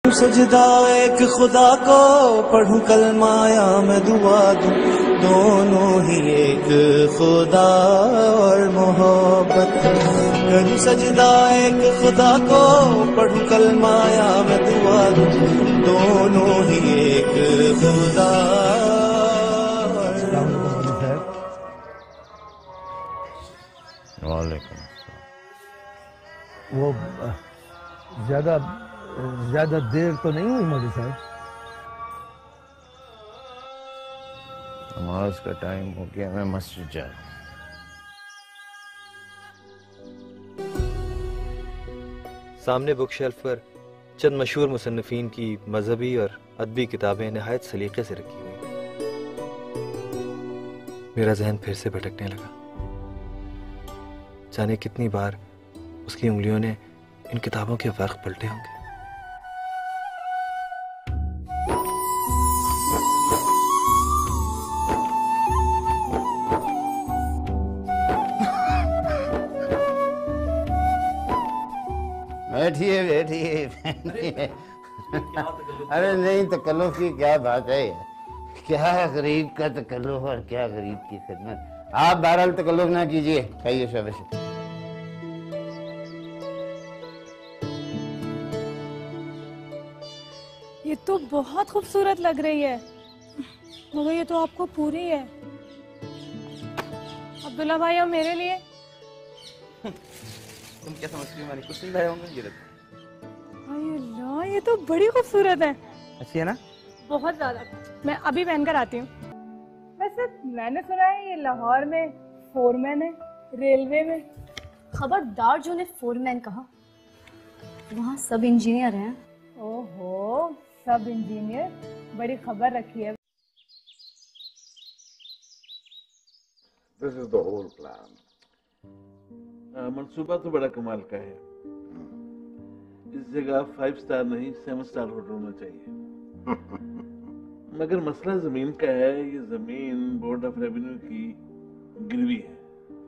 सजदा एक खुदा को पढ़ूं कलमाया मैं दुआ दूं, दोनों ही एक खुदा और मोहब्बत। करूं सजदा एक खुदा को पढ़ूं कलमाया मैं दुआ दूं, दोनों ही एक खुदा। वालेकुम। वो ज्यादा देर तो नहीं हुई मौलवी साहब? नमाज का टाइम हो गया, मैं मस्जिद जा रहा हूँ। सामने बुक शेल्फ पर चंद मशहूर मुसन्निफीन की मजहबी और अदबी किताबें नहायत सलीके से रखी हुई। मेरा जहन फिर से भटकने लगा। जाने कितनी बार उसकी उंगलियों ने इन किताबों के वर्क पलटे होंगे। बैठिए बैठिए। अरे नहीं, तकल्लुफ की क्या बात है, क्या गरीब का तकल्लुफ और क्या गरीब की खिदमत। आप बहरहाल तकल्लुफ ना कीजिए, खाइए शाबाश। ये तो बहुत खूबसूरत लग रही है, मगर ये तो आपको पूरी है। अब्दुल्ला भाई और मेरे लिए तुम क्या समझती हो, मैंने कुछ नहीं लाया होंगे। ये अल्लाह, ये तो बड़ी खूबसूरत है। अच्छी है ना? बहुत ज्यादा। मैं अभी पहनकर आती हूँ। वैसे मैंने सुना है ये लाहौर में फोरमैन है, रेलवे में। खबरदार जो ने फोरमैन कहा, वहाँ सब इंजीनियर हैं। ओहो, सब इंजीनियर, बड़ी खबर रखी है। This is the whole plan. मंसूबा तो बड़ा कमाल का है। इस जगह 5 स्टार नहीं 7 स्टार होटल होना चाहिए। मगर मसला जमीन का है। ये जमीन बोर्ड ऑफ रेवेन्यू की गिरवी है।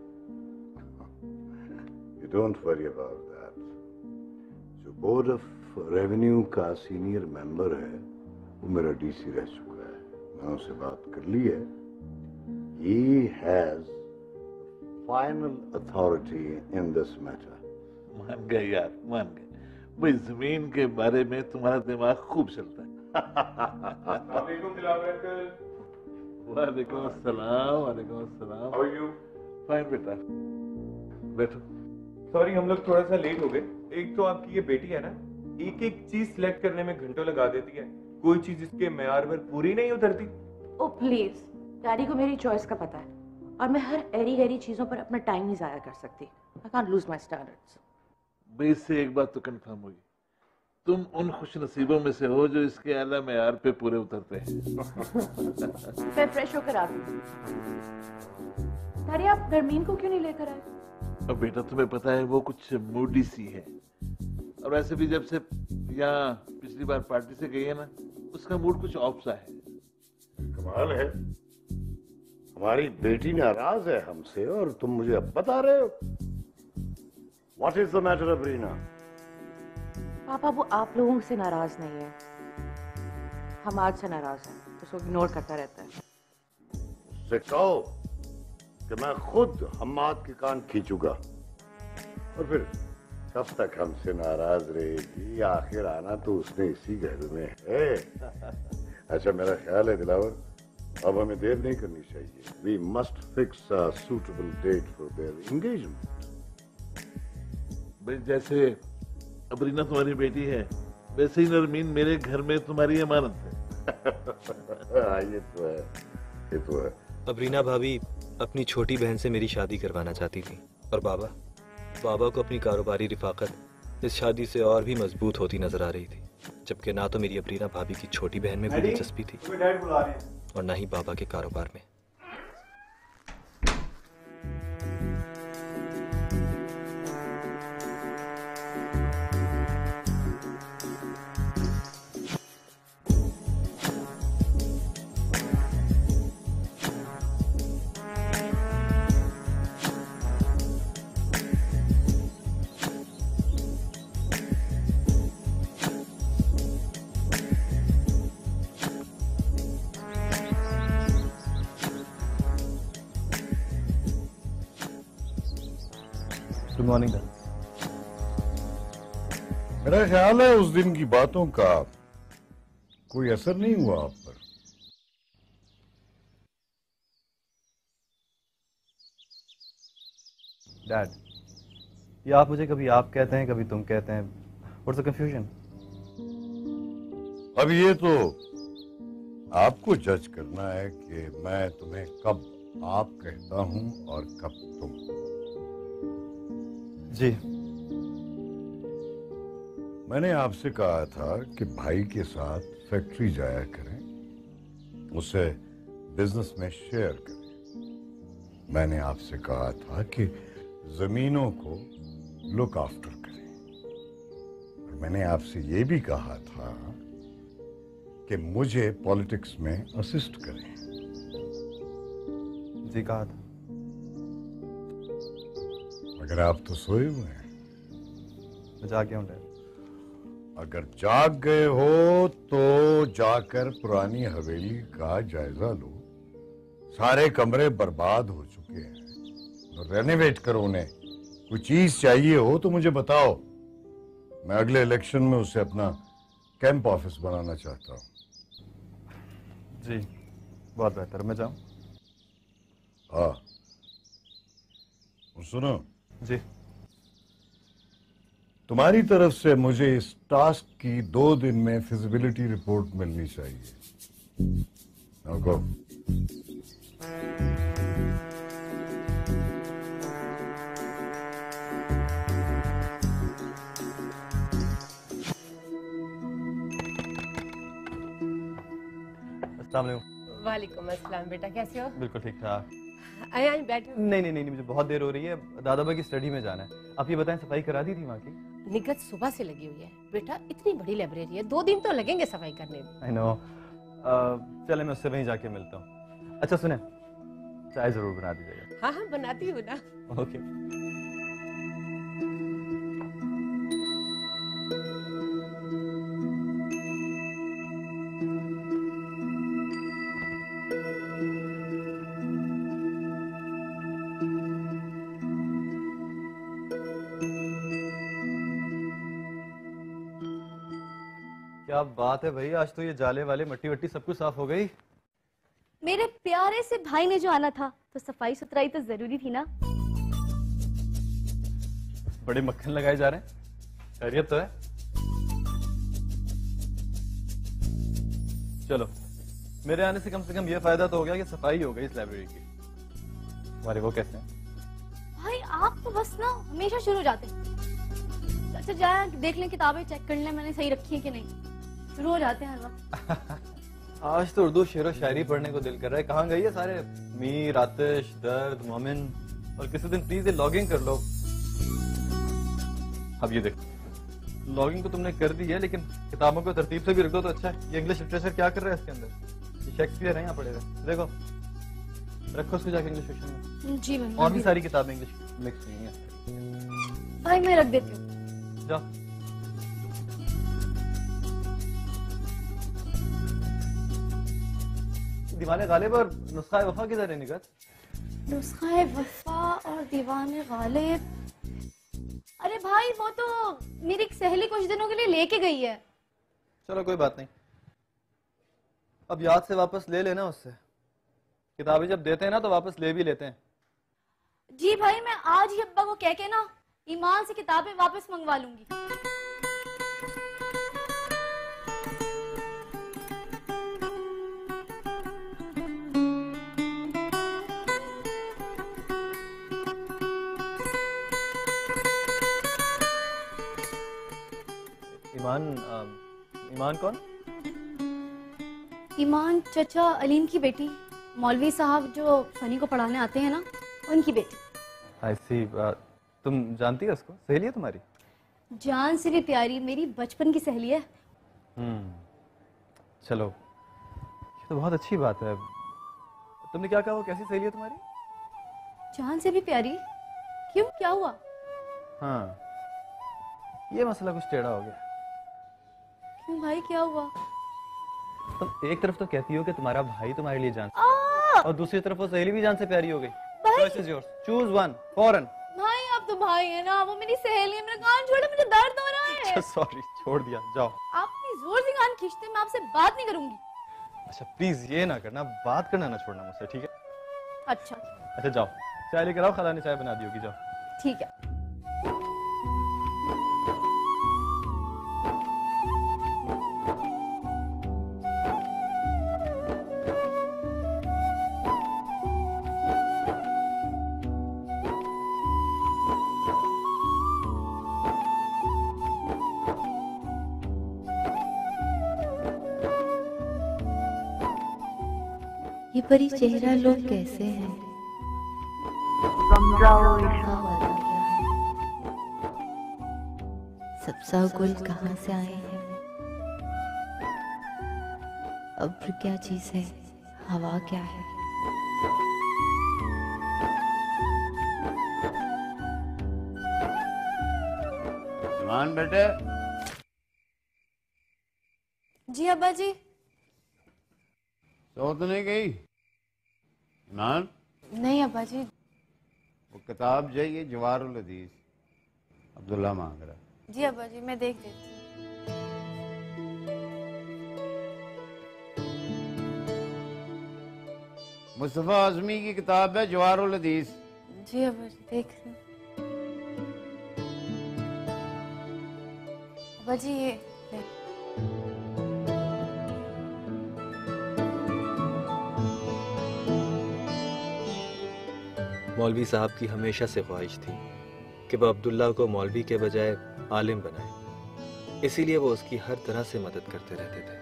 You don't worry about that. जो बोर्ड ऑफ रेवेन्यू का सीनियर मेंबर है वो मेरा डीसी रह चुका है। मैं उससे बात कर ली है। He has final authority in this matter. मान गए यार, मान गए। भाई जमीन के बारे में तुम्हारा दिमाग खूब चलता है। वालेकुम अस्सलाम। वालेकुम अस्सलाम। How are you? फाइन बेटा, बैठो। सॉरी, हम लोग थोड़ा सा लेट हो गए। एक तो आपकी ये बेटी है ना, एक एक चीज सिलेक्ट करने में घंटों लगा देती है। कोई चीज इसके मेयार पर पूरी नहीं उतरती। ओ प्लीज, डैडी को मेरी चॉइस का पता है और मैं हर एरी गहरी चीजों पर अपना टाइम नहीं जाया कर सकती। I can't lose my standards. भाई इससे एक बात तो कंफर्म हुई, तुम उन खुश नसीबों में से हो जो इसके आला मेयार पे पूरे उतरते हैं। मैं फ्रेश होकर आती हूँ। डैडी, आप नरमीन को क्यों नहीं लेकर आए? अब बेटा तुम्हें पता है वो कुछ मूडी सी है, और वैसे भी जब से यहाँ पिछली बार पार्टी से गई है ना, उसका मूड कुछ ऑफ सा है। कमाल है, हमारी बेटी नाराज है हमसे और तुम मुझे अब बता रहे हो। What is the matter, अबरीना? पापा, वो आप लोगों से नाराज नहीं है, हमाद से नाराज है। उसको इग्नोर करता रहता है। उससे कहो कि मैं खुद हम्माद के कान खींचूंगा, और फिर कब तक हमसे नाराज रहेगी? आखिर आना तो उसने इसी घर में है। अच्छा, मेरा ख्याल है दिलावर, अब हमें देर नहीं करनी चाहिए। We must fix a suitable date for their engagement. भाई जैसे अबरीना तुम्हारी बेटी है, वैसे ही नरमीन मेरे घर में तुम्हारी अमानत है। ये तो है, ये तो है। अबरीना भाभी अपनी छोटी बहन से मेरी शादी करवाना चाहती थी, और बाबा को अपनी कारोबारी रिफाकत इस शादी से और भी मजबूत होती नजर आ रही थी। जबकि ना तो मेरी अबरीना भाभी की छोटी बहन में कोई दिलचस्पी थी और ना ही बाबा के कारोबार में। मॉर्निंग। मेरा ख्याल है उस दिन की बातों का कोई असर नहीं हुआ आप पर। डैड, ये आप मुझे कभी आप कहते हैं, कभी तुम कहते हैं। What's the confusion? अब ये तो आपको जज करना है कि मैं तुम्हें कब आप कहता हूं और कब तुम। जी, मैंने आपसे कहा था कि भाई के साथ फैक्ट्री जाया करें, उसे बिजनेस में शेयर करें। मैंने आपसे कहा था कि जमीनों को लुक आफ्टर करें, और मैंने आपसे ये भी कहा था कि मुझे पॉलिटिक्स में असिस्ट करें। जी कहा था। मगर आप तो सोए हुए हैं। मैं जाग गया हूँ डैड। अगर जाग गए हो तो जाकर पुरानी हवेली का जायजा लो। सारे कमरे बर्बाद हो चुके हैं, तो रेनोवेट करो उन्हें। कोई चीज चाहिए हो तो मुझे बताओ, मैं अगले इलेक्शन में उसे अपना कैंप ऑफिस बनाना चाहता हूँ। जी बहुत बेहतर, मैं जाऊँ? हाँ, और सुनो जी, तुम्हारी तरफ से मुझे इस टास्क की 2 दिन में फिजिबिलिटी रिपोर्ट मिलनी चाहिए। Now go. अस्सलाम वालेकुम। वालेकुम अस्सलाम बेटा, कैसे हो? बिल्कुल ठीक ठाक। आया बैठो। नहीं, मुझे बहुत देर हो रही है, दादा भाई की स्टडी में जाना है। आप ये बताएं, सफाई करा दी थी वहाँ की? निगत सुबह से लगी हुई है बेटा, इतनी बड़ी लाइब्रेरी है, 2 दिन तो लगेंगे सफाई करने में। I know. चले मैं उससे वहीं जाके मिलता हूँ। अच्छा सुने, चाय जरूर बना दीजिएगा। हाँ हाँ बनाती हूँ ना। ओके। क्या बात है भाई, आज तो ये जाले वाले मट्टी वट्टी सब कुछ साफ हो गई। मेरे प्यारे से भाई ने जो आना था तो सफाई सुथराई तो जरूरी थी ना। बड़े मक्खन लगाए जा रहे हैं, खैरियत तो है? चलो, मेरे आने से कम ये फायदा तो हो गया कि सफाई हो गई इस लाइब्रेरी की। हमारे वो कैसे हैं? भाई आप तो बस ना हमेशा शुरू हो जाते हैं। अच्छा जाए देख लें, किताबें चेक कर लें मैंने सही रखी है कि नहीं। शुरू हो जाते हैं हर वक्त। आज तो उर्दू शेर व शायरी पढ़ने को दिल कर रहा है। कहाँ गई है सारे मीर, आतिश, दर्द, मोमिन? और किसी दिन प्लीज ये लॉगिंग कर लो। अब ये देखो, लॉगिंग तो तुमने कर दी है, लेकिन किताबों को तरतीब से भी रख दो तो अच्छा है। ये इंग्लिश लिटरेचर क्या कर रहा है इसके अंदर? ये शेक्सपियर है यहाँ पड़े हुए, देखो। रखो उसको जाके इंग्लिश सेक्शन में। जी भाई। और भी सारी किताबें इंग्लिश मिक्स नहीं है। भाई मैं रख देती हूँ। जाओ। दीवाने गालिब और नुस्खा वफा किधर है निगत? नुस्खा वफा और दीवाने गालिब, अरे भाई वो तो मेरी एक सहेली कुछ दिनों के लिए लेके गई है। चलो कोई बात नहीं, अब याद से वापस ले लेना उससे। किताबें जब देते हैं ना तो वापस ले भी लेते हैं। जी भाई, मैं आज ही अब्बा को कह के ना ईमान से किताबें वापस मंगवा लूंगी। ईमान कौन? ईमान चचा अलीम की बेटी, मौलवी साहब जो सनी को पढ़ाने आते हैं ना, उनकी बेटी। I see, तुम जानती हो उसको? सहेली है तुम्हारी? जान से भी प्यारी, मेरी बचपन की सहेली है। चलो, ये तो बहुत अच्छी बात है। तुमने क्या कहा, वो कैसी सहेली है तुम्हारी? जान से भी प्यारी? क्यों, क्या हुआ? हाँ, ये मसला कुछ टेढ़ा हो गया। क्यों भाई, क्या हुआ? तुम एक तरफ तो कहती हो कि तुम्हारा भाई तुम्हारे लिए जान, और दूसरी तरफ वो सहेली भी जान से प्यारी हो गई। Choice is yours. Choose one. Foreign. भाई आप तो भाई है ना, वो मेरी सहेली है, मेरा कान छोड़ो, मुझे दर्द हो रहा है। सॉरी, छोड़ दिया, जाओ। आप इतनी जोर से कान खींचते हैं, मैं आपसे बात नहीं करूंगी। अच्छा प्लीज ये ना करना, बात करना ना छोड़ना मुझसे, ठीक है? अच्छा जाओ, चाय लेकर आओ, खाला ने चाय बना दी होगी, जाओ। ठीक है। ये परी चेहरा लोग कैसे हैं? सबसा गुल कहाँ से आए हैं? अब्र क्या चीज है? हवा क्या है? ईमान बेटे। जी अब्बा जी। सो तो नहीं गई? ईमान? नहीं अब्बा जी। वो किताब चाहिए, जवाहरुल हदीस, अब्दुल्ला मांग रहा। जी अब्बा जी, मैं देख देती हूँ। मुस्तफा आजमी की किताब है जवाहरुल हदीस। जी अब्बा जी, देख रही हूँ। अब्बा जी ये ले। मौलवी साहब की हमेशा से ख्वाहिश थी कि वह अब्दुल्ला को मौलवी के बजाय आलिम बनाए, इसीलिए वो उसकी हर तरह से मदद करते रहते थे।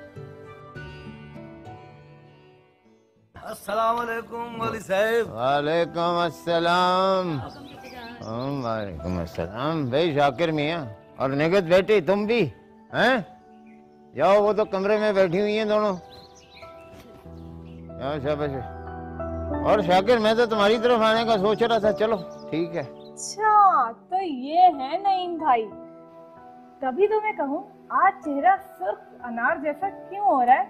अस्सलाम वालेकुम मौलवी साहब। वालेकुम अस्सलाम। वालेकुम अस्सलाम। भाई शाकिर मियाँ और निगत बेटी, तुम भी हैं? जाओ, वो तो कमरे में बैठी हुई हैं दोनों। जाओ, शाबाश। और शाकिर, मैं तो तुम्हारी तरफ आने का सोच रहा था, चलो ठीक है। अच्छा, तो ये है नईम भाई। तभी तो मैं कहूँ, आज चेहरा सुर्ख अनार जैसा क्यों हो रहा है?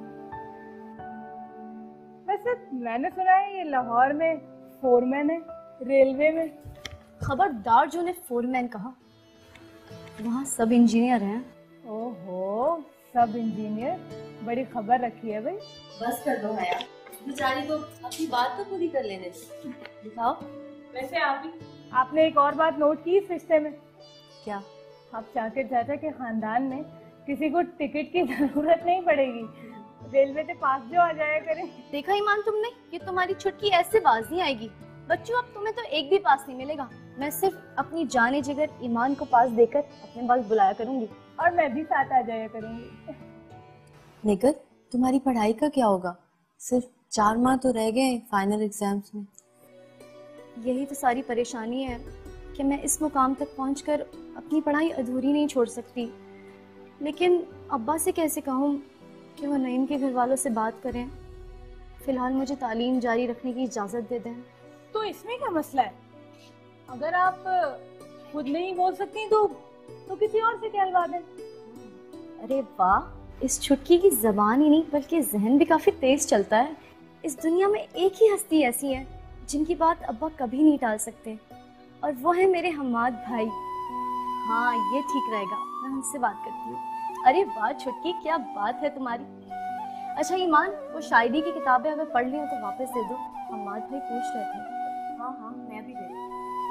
वैसे मैंने सुना है ये लाहौर में फोरमैन है, रेलवे में। खबरदार जो ने फोरमैन कहा, वहाँ सब इंजीनियर हैं। ओहो, सब इंजीनियर, बड़ी खबर रखी है भाई। बस कर दो हया, बेचारी को अपनी बात तो पूरी कर लेने दो। दिखाओ। वैसे आपने एक और बात नोट की इस रिश्ते में? क्या? आप शाकिर चाचा के खानदान में किसी को टिकट की जरूरत नहीं पड़ेगी, रेलवे से पास जो आ जाया करें। देखा ईमान तुमने, ये तुम्हारी छुटकी ऐसे बाज नहीं आएगी। बच्चों, अब तुम्हें तो एक भी पास नहीं मिलेगा। मैं सिर्फ अपनी जाने जिगर ईमान को पास देकर अपने पास बुलाया करूंगी। और मैं भी साथ आ जाया करूंगी। निगर, तुम्हारी पढ़ाई का क्या होगा? सिर्फ 4 माह तो रह गए फाइनल एग्जाम्स में। यही तो सारी परेशानी है कि मैं इस मुकाम तक पहुंचकर अपनी पढ़ाई अधूरी नहीं छोड़ सकती। लेकिन अब्बा से कैसे कहूँ कि वो नईम के घर वालों से बात करें, फिलहाल मुझे तालीम जारी रखने की इजाज़त दे दें। तो इसमें क्या मसला है? अगर आप खुद नहीं बोल सकती तो किसी और से कहलवा दें। अरे वाह, इस छुटकी की ज़बान ही नहीं बल्कि जहन भी काफ़ी तेज़ चलता है। इस दुनिया में एक ही हस्ती ऐसी है जिनकी बात अब्बा कभी नहीं टाल सकते, और वो है मेरे हम्माद भाई। हाँ, ये ठीक रहेगा, मैं उनसे बात करती हूँ। अरे वाह छुटकी, क्या बात है तुम्हारी। अच्छा ईमान, वो शायरी की किताबें अगर पढ़ ली हो तो वापस दे दो, हम्माद भाई पूछ रहे थे। हाँ हाँ, मैं भी दे दूँ।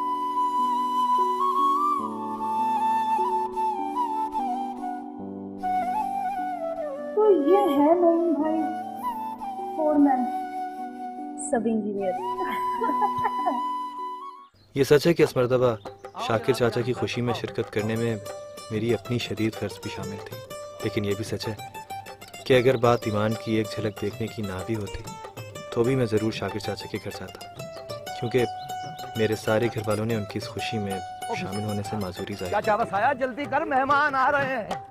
तो ये है नईम भाई, फोरमैन, सब इंजीनियर। ये सच है कि इस मर्तबा शाकिर चाचा की खुशी में शिरकत करने में मेरी अपनी शदीद गर्ज भी शामिल थी। लेकिन ये भी सच है कि अगर बात ईमान की एक झलक देखने की ना भी होती तो भी मैं ज़रूर शाकिर चाचा के घर जाता, क्योंकि मेरे सारे घर वालों ने उनकी इस खुशी में शामिल होने से माजूरी जाहिर। क्या चावस आया, जल्दी कर, मेहमान आ रहे हैं।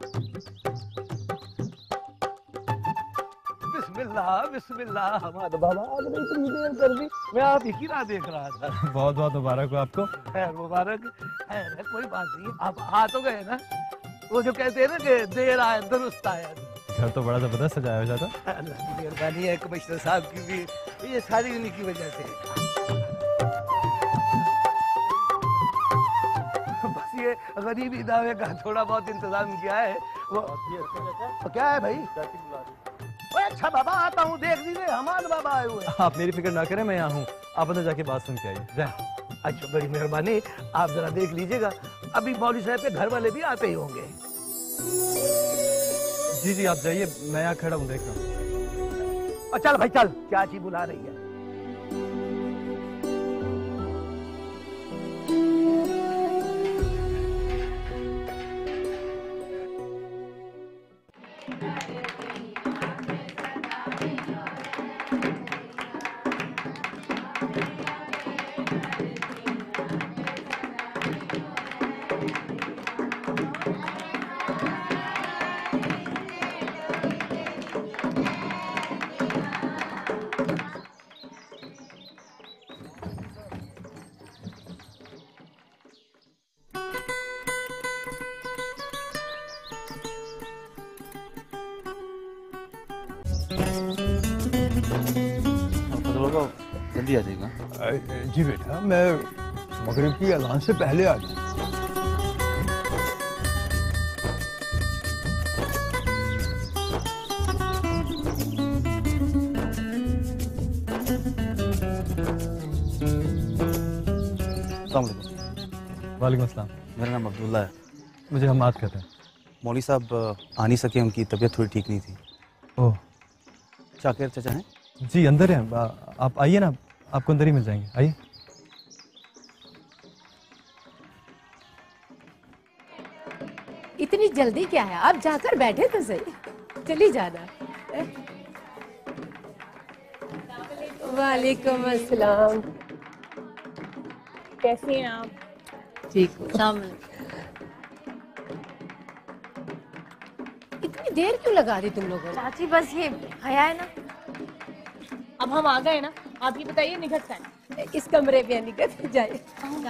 बिस्मिल्लाह बिस्मिल्लाह। हमारे बाबा आज नहीं इतनी देर कर दी, मैं आप ही की राह देख रहा था। बहुत बहुत मुबारक हो आपको। खैर मुबारक। खैर कोई बात नहीं, आप आ तो गए ना। वो जो कहते हैं ना कि देर आए दुरुस्त आया। घर तो बड़ा जबरदस्त सजाया हुआ था। अल्लाह की मेहरबानी है, कमिश्नर साहब की भी, ये सारी उन्हीं की वजह से। गरीबी दावे का थोड़ा बहुत इंतजाम किया है वो क्या है भाई? ओए अच्छा बाबा आता हूँ, देख लीजिए हमारे बाबा आए हुए। आप मेरी फिक्र ना करें, मैं यहाँ हूँ, आप अंदर जाके बात सुन के आइए। जाएं। अच्छा बड़ी मेहरबानी, आप जरा देख लीजिएगा, अभी मौलवी साहब के घर वाले भी आते ही होंगे। जी जी आप जाइए, मैं यहाँ खड़ा हूँ, देख रहा हूँ। और चल भाई चल, चाची बुला रही है। जल्दी आ जाएगा। जी बेटा, मैं मगरिब की अज़ान से पहले आ जाऊँ। वालेकुम अस्सलाम। मेरा नाम अब्दुल्ला है। मुझे हम्माद कहते हैं। मौलवी साहब आ नहीं सके, उनकी तबीयत थोड़ी ठीक नहीं थी। ओह, शाकिर चाचा हैं? जी अंदर हैं, आप आइए ना, आपको अंदर ही मिल जाएंगे, आइए। इतनी जल्दी क्या है, आप जाकर बैठे तो सही, चली जाना। वालेकुम अस्सलाम। कैसी हैं आप? ठीक हूँ। इतनी देर क्यों लगा दी तुम लोगों ने? चाची बस ये हया है ना। अब हम आ गए ना, आप ये बताइए निगत का है? इस कमरे में निगत जाए।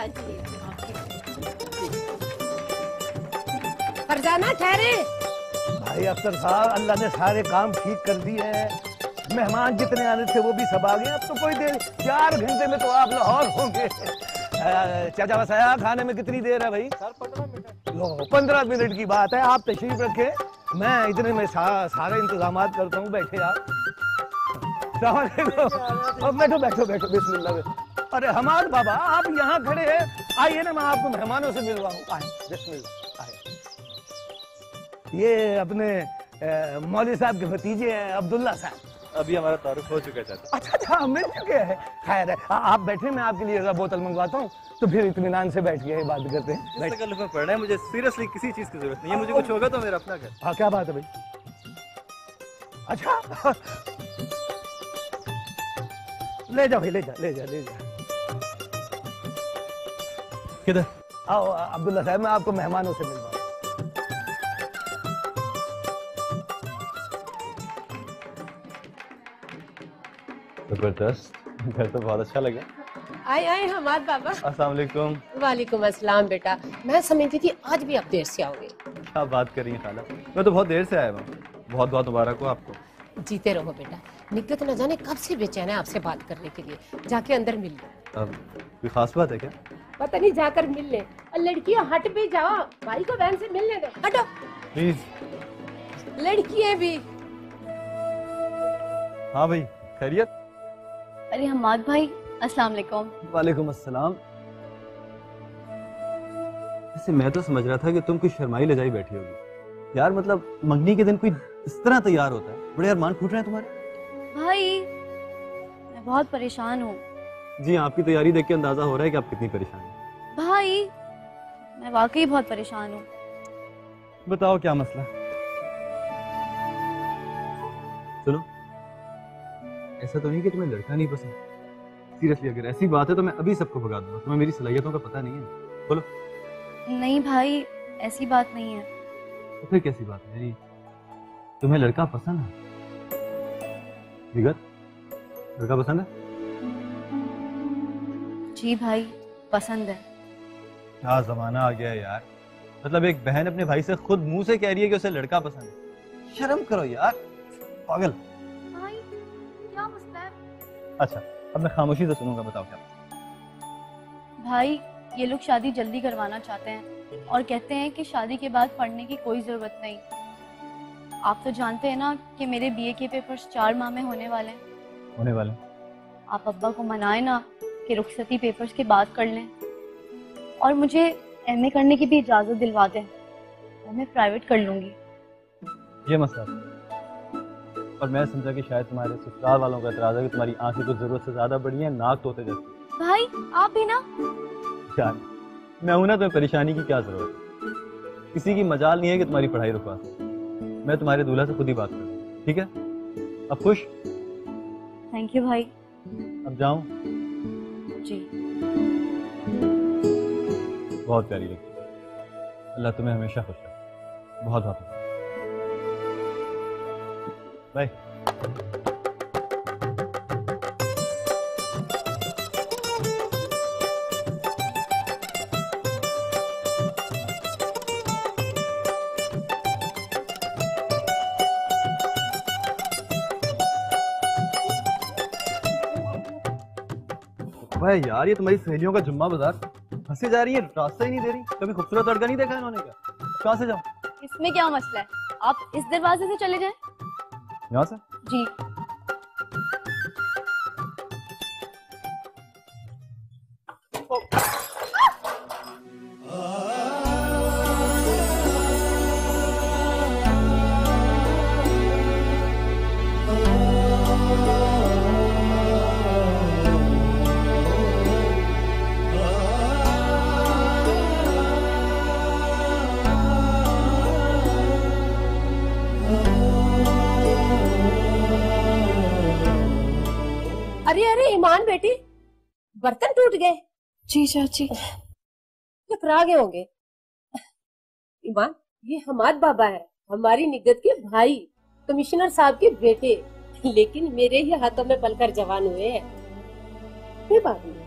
फरजाना ठहरे। भाई अख्तर साहब, अल्लाह ने सारे काम ठीक कर दिए हैं, मेहमान जितने आने थे वो भी सब आ गए। अब तो कोई देर, 4 घंटे में तो आप लाहौर होंगे। चाचा बसाया, खाने में कितनी देर है भाई? 15 मिनट की बात है, आप तशरीफ रखे, मैं इतने में सारे इंतजाम करता हूँ। बैठे आप। बैठो बैठो बैठो, बिस्मिल्लाह। अरे हमाद बाबा, आप यहाँ खड़े हैं, आइए ना, मैं आपको मेहमानों से मिलवाऊँ। आए, बिस्मिल्लाह, आए। ये अपने मौलवी साहब के भतीजे हैं, अब्दुल्ला साहब। अभी हमारा तारुफ हो चुका है चाचा। अच्छा, मिल चुके हैं। खैर है, आप बैठे, मैं आपके लिए बोतल मंगवाता हूँ, तो फिर इत्मीनान से बैठ के बात करते हैं। तकल्लुफ़ में पड़ना है, मुझे सीरियसली किसी चीज की जरूरत नहीं है। मुझे कुछ होगा तो मेरा अपना घर। हाँ, क्या बात है भाई? अच्छा ले जा भाई, ले जा ले जा ले जा। किधर? आओ अब्दुल्ला साहब, मैं आपको मेहमानों से मिलवाऊँ। जबरदस्त, घर तो बहुत अच्छा लगा। आए आए हमारे बाबा। अस्सलाम वालेकुम। वालेकुम अस्सलाम। बेटा, मैं समझती थी आज भी आप देर से आओगे। क्या बात कर रही हैं खाला, मैं तो बहुत देर से आया हूँ। बहुत बहुत मुबारक हो आपको। जीते रहो बेटा। निगत न जाने कब से बेचैन है आपसे बात करने के लिए, जाके अंदर मिल लो। अब कोई खास बात है क्या? पता नहीं, जाकर मिल ले। और लड़कियां हट भी जाओ, भाई को बहन से मिलने दो। हटो प्लीज। लड़कियां भी। हाँ भाई, खैरियत? अरे हम्माद भाई, अस्सलाम वालेकुम। वालेकुम अस्सलाम। वैसे मैं तो समझ रहा था कि तुम कुछ शर्माई ले जाई बैठी होगी। यार मतलब मंगनी के दिन कोई इस तरह तैयार होता है? बड़े अरमान फूट रहे हैं तुम्हारे। भाई मैं बहुत परेशान हूँ। जी, आपकी तैयारी देख के अंदाजा हो रहा है कि आप कितनी परेशान हैं। भाई मैं वाकई बहुत परेशान हूँ। बताओ क्या मसला? सुनो, ऐसा तो नहीं कि तुम्हें लड़का नहीं पसंद। सीरियसली अगर ऐसी बात है तो मैं अभी सबको भगा दूंगा। तुम्हें मेरी सलाहियतों का पता नहीं है। बोलो। नहीं भाई, ऐसी बात नहीं है। तो फिर कैसी बात है? यानी तुम्हें लड़का पसंद है? विगत, लड़का पसंद है? जी भाई, पसंद है। क्या जमाना आ गया है यार। मतलब एक बहन अपने भाई से खुद मुंह से कह रही है कि उसे लड़का पसंद है। शर्म करो यार, पागल। भाई क्या मसला है? अच्छा, अब मैं खामोशी से सुनूंगा, बताओ क्या। भाई ये लोग शादी जल्दी करवाना चाहते हैं और कहते हैं कि शादी के बाद पढ़ने की कोई ज़रूरत नहीं। आप तो जानते हैं ना कि मेरे बीए के पेपर्स 4 माह में होने वाले हैं। होने वाले? आप अब्बा को मनाए ना कि रुखसती पेपर्स के बाद कर लें और मुझे एमए करने की भी इजाज़त दिलवा दें, वो मैं प्राइवेट कर लूँगी। ये मसला और मैं समझा कि शायद तुम्हारे ससुराल वालों का एतराज़ है कि तुम्हारी आंखें तो ज़रूरत से ज़्यादा बड़ी हैं, नाक तोते जैसी। भाई आप भी ना। यार मैं हूं ना, तुम्हें परेशानी की क्या जरूरत है? किसी की मजाल नहीं है कि तुम्हारी पढ़ाई रुकवा सकूं। मैं तुम्हारे दूल्हा से खुद ही बात करूं, ठीक है? अब खुश? थैंक यू भाई। अब जाऊं? जी। बहुत प्यारी लगती है। अल्लाह तुम्हें हमेशा खुश रखे। बहुत बहुत बाय। भाई यार, ये तुम्हारी सहेलियों का जुम्मा बाजार हंसे जा रही है, रास्ता ही नहीं दे रही। कभी खूबसूरत लड़का नहीं देखा इन्होंने क्या? कहाँ से जाऊं? इसमें क्या मसला है? आप इस दरवाजे से चले जाएं। यहाँ से? जी। अरे अरे ईमान बेटी, बर्तन टूट गए। जी चाची। टकरा गए होंगे। ईमान, ये हमाद बाबा है, हमारी निगत के भाई, कमिश्नर साहब के बेटे, लेकिन मेरे ही हाथों में पलकर जवान हुए हैं। कोई बात नहीं।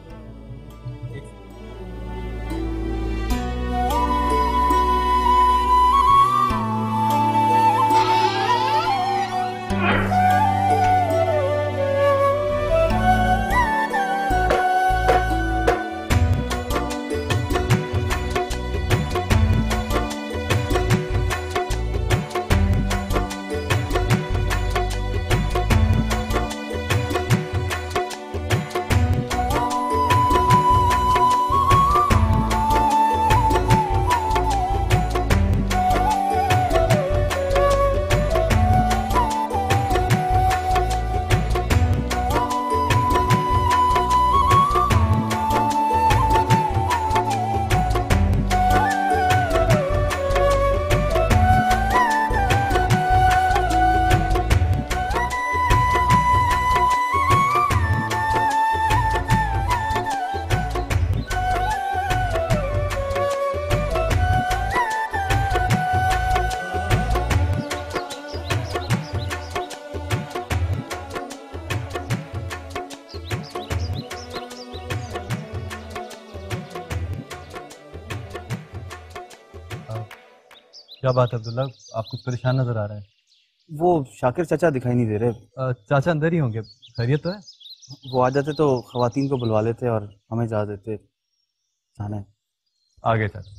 क्या बात है अब्दुल्ला, आप कुछ परेशान नजर आ रहे हैं? वो शाकिर चाचा दिखाई नहीं दे रहे। चाचा अंदर ही होंगे, खैरियत तो है? वो आ जाते तो खवातीन को बुलवा लेते और हमें जा देते। जाना है। आगे चाचा।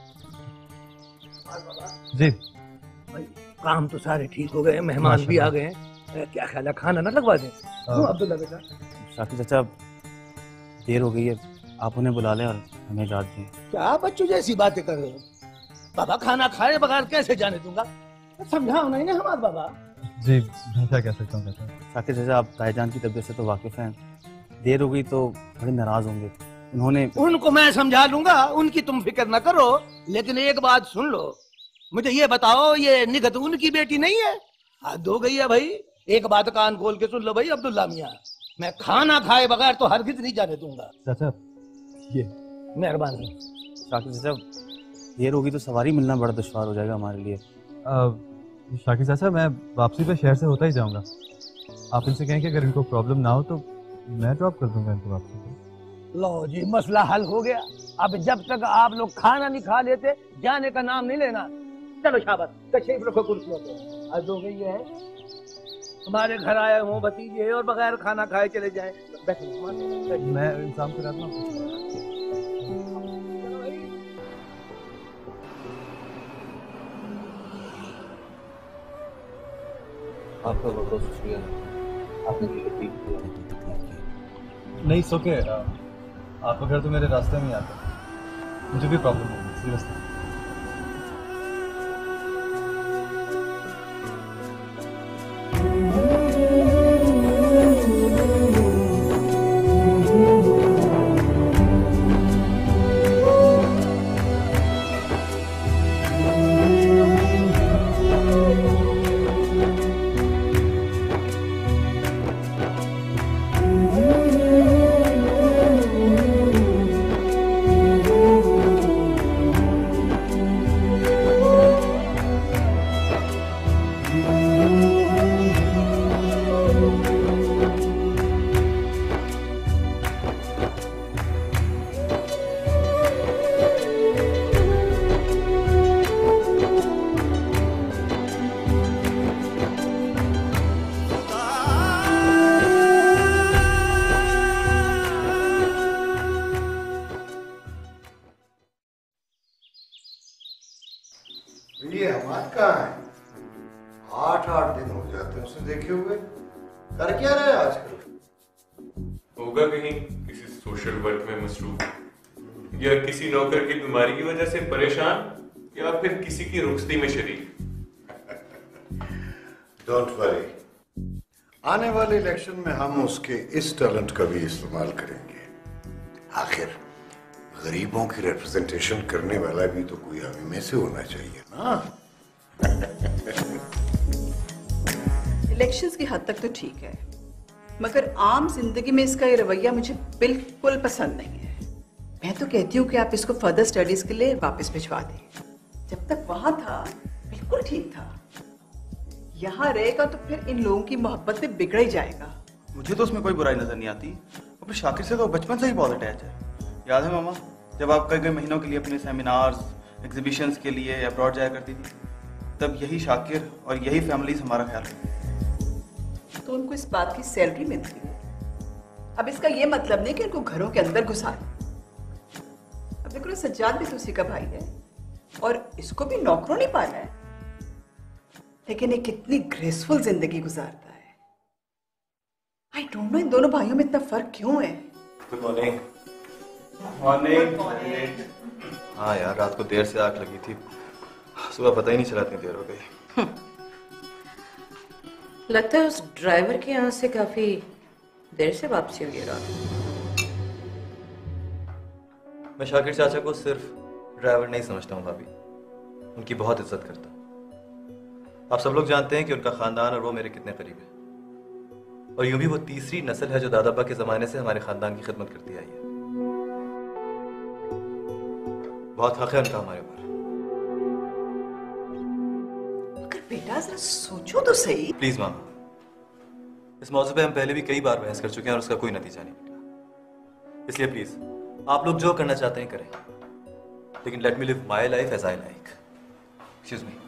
जी भाई, काम तो सारे ठीक हो गए, मेहमान भी आ गए हैं। क्या ख्याल है, खाना ना लगवा दें? अब्दुल्ला बेटा। शाकिर चाचा देर हो गई है, आप उन्हें बुला लें और हमें इजाज़त दें। क्या बच्चों जैसी बातें कर रहे हो? बाबा खाना खाए बगैर कैसे जाने दूंगा? समझाओ नहीं ना हमारे बाबा। जी मैं क्या कह सकता हूँ? शाकिर चाचा आप ताईजान की तबीयत से तो वाकिफ हैं, देर हो गई तो बड़े नाराज होंगे। उन्होंने उनको मैं समझा लूंगा, उनकी तुम फिक्र न करो। लेकिन एक बात सुन लो, मुझे ये बताओ, ये निगत उनकी बेटी नहीं है? हद हो गई है भाई। एक बात कान खोल के सुन लो भाई अब्दुल्ला मियाँ, मैं खाना खाए बगैर तो हरगिज नहीं जाने दूंगा। चाचा ये मेहरबानी। शाकिर चाचा देर होगी तो सवारी मिलना बड़ा दुश्वार हो जाएगा हमारे लिए। शाकिर चाचा मैं वापसी पे शहर से होता ही जाऊंगा। आप इनसे कहें कि अगर इनको प्रॉब्लम ना हो तो मैं ड्रॉप कर दूंगा इनको वापसी पे। लो जी, मसला हल हो गया। अब जब तक आप लोग खाना नहीं खा लेते जाने का नाम नहीं लेना। चलो शाबाश, तशरीफ रखो कुर्सियों पे। हद हो गई है, हमारे घर आए हो भतीजे और बगैर खाना खाए चले जाए। मैं इंतजाम कराता हूँ। आपका बहुत बहुत शुक्रिया, आपने नहीं सोके आपका घर तो मेरे रास्ते में ही आता है, मुझे भी प्रॉब्लम नहीं सीरियसली। ये हमाद कहाँ है? 8-8 दिन हो जाते हैं उसे देखे हुए। कर क्या रहे आजकल? होगा कहीं किसी सोशल वर्क में मसरूफ, या किसी नौकर की बीमारी की वजह से परेशान, या फिर किसी की रुखसती में शरीक। डोंट वरी, आने वाले इलेक्शन में हम उसके इस टैलेंट का भी इस्तेमाल करेंगे। आखिर गरीबों की रिप्रेजेंटेशन करने वाला भी तो कोई हम में से होना चाहिए ना। इलेक्शंस की हद तक तो ठीक है, मगर आम जिंदगी में इसका ये रवैया मुझे बिल्कुल पसंद नहीं है। मैं तो कहती हूँ कि आप इसको फर्दर स्टडीज के लिए वापस भिजवा दें। जब तक वहां था बिल्कुल ठीक था, यहाँ रहेगा तो फिर इन लोगों की मोहब्बत में बिगड़ ही जाएगा। मुझे तो उसमें कोई बुराई नजर नहीं आती। अपने शाकिर से तो बचपन से ही बहुत अटैच है। याद है मामा, जब आप कई महीनों के लिए अपने सेमिनार्स, एग्जीबिशंस के लिए अब्रॉड जाया करती थी, तब यही शाकिर और यही फैमिली हमारा ख्याल रखती। तो उनको इस बात की सैलरी मिलती है। अब इसका ये मतलब नहीं कि उनको घरों के अंदर घुसा दे। अब देखो, सज्जाद भी तो उसी का भाई है और इसको भी नौकरों नहीं पाना है, लेकिन ये कितनी ग्रेसफुल जिंदगी गुजारता है। आई डोंट नो इन दोनों भाइयों में इतना फर्क क्यों है। Good morning. हाँ यार, रात को देर से आग लगी थी, सुबह पता ही नहीं चला इतनी देर हो गई। लगता है उस ड्राइवर के यहाँ से काफी देर से वापसी हुई है रात। मैं शाकिर चाचा को सिर्फ ड्राइवर नहीं समझता हूँ भाभी, उनकी बहुत इज्जत करता हूँ। आप सब लोग जानते हैं कि उनका खानदान और वो मेरे कितने करीब है, और यूं भी वो तीसरी नस्ल है जो दादाबा के जमाने से हमारे खानदान की खिदमत करती आई है। बहुत हक है उनका हमारे ऊपर। मगर बेटा जरा सोचो तो सही। प्लीज मामा, इस मौजू पे हम पहले भी कई बार बहस कर चुके हैं और उसका कोई नतीजा नहीं निकला। इसलिए प्लीज आप लोग जो करना चाहते हैं करें, लेकिन let me live my life as I like. Excuse me.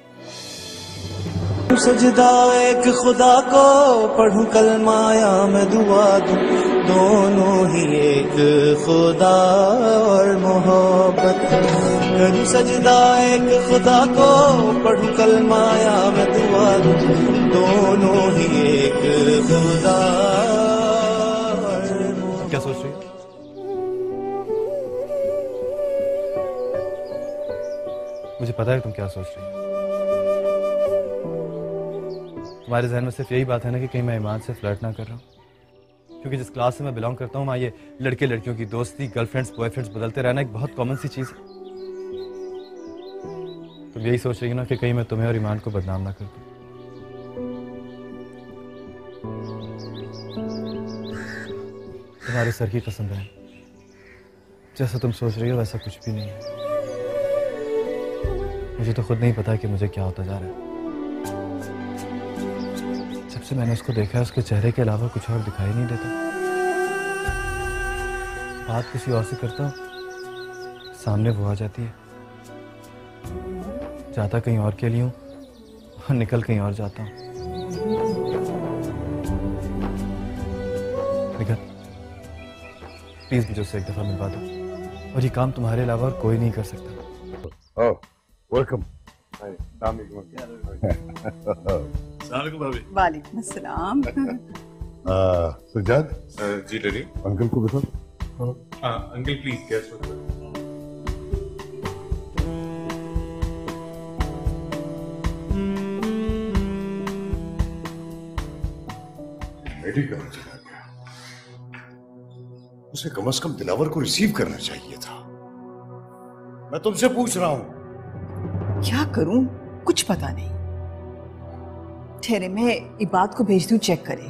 सजदा एक खुदा को पढ़ूं कलमा या मैं दुआ दूं, दोनों ही एक खुदा और मोहब्बत। करूं सजदा एक खुदा को पढ़ूं कलमा या मैं दुआ दूं, दोनों ही एक खुदा और मोहब्बत। क्या सोच रही हो? मुझे पता है तुम क्या सोच रही हो। तुम्हारे जहन में सिर्फ यही बात है ना कि कहीं मैं ईमान से फ्लर्ट ना कर रहा हूँ, क्योंकि जिस क्लास से मैं बिलोंग करता हूँ वहाँ ये लड़के लड़कियों की दोस्ती, गर्लफ्रेंड्स बॉयफ्रेंड्स बदलते रहना एक बहुत कॉमन सी चीज है। तुम यही सोच रही हो ना कि कहीं मैं तुम्हें और ईमान को बदनाम ना कर दूं। तुम्हारे सर की कसम है, जैसा तुम सोच रही हो वैसा कुछ भी नहीं है। मुझे तो खुद नहीं पता कि मुझे क्या होता जा रहा है। जब से मैंने उसको देखा है, उसके चेहरे के अलावा कुछ और दिखाई नहीं देता। बात किसी और से करता हूँ, सामने वो आ जाती है। जाता कहीं और के लिए हूँ और निकल कहीं और जाता हूँ। निकल, प्लीज मुझे उससे एक दफा मिलवा दो, और ये काम तुम्हारे अलावा और कोई नहीं कर सकता। वेलकम। भाभी। वालेकुम अस्सलाम। सज्जाद जी डैडी। अंकल को बता। अंकल प्लीज गैस मत करो। मेडी कहाँ चला गया? उसे कम से कम दिलावर को रिसीव करना चाहिए था। मैं तुमसे पूछ रहा हूं। क्या करूं कुछ पता नहीं। ठहरे मैं इबाद को भेज दूं चेक करे।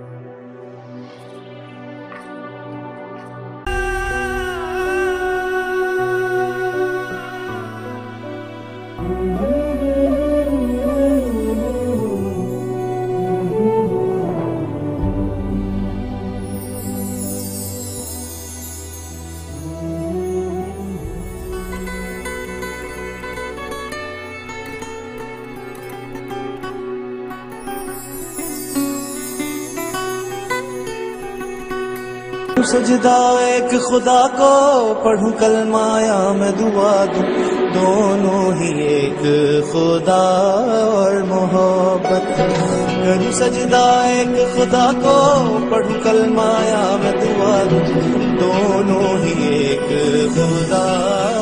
सजदा एक खुदा को पढ़ूं कलमाया मैं दुआ दूं, दोनों ही एक खुदा और मोहब्बत। करूं सजदा एक खुदा को पढ़ूं कलमाया मैं दुआ दूं, दोनों ही एक खुदा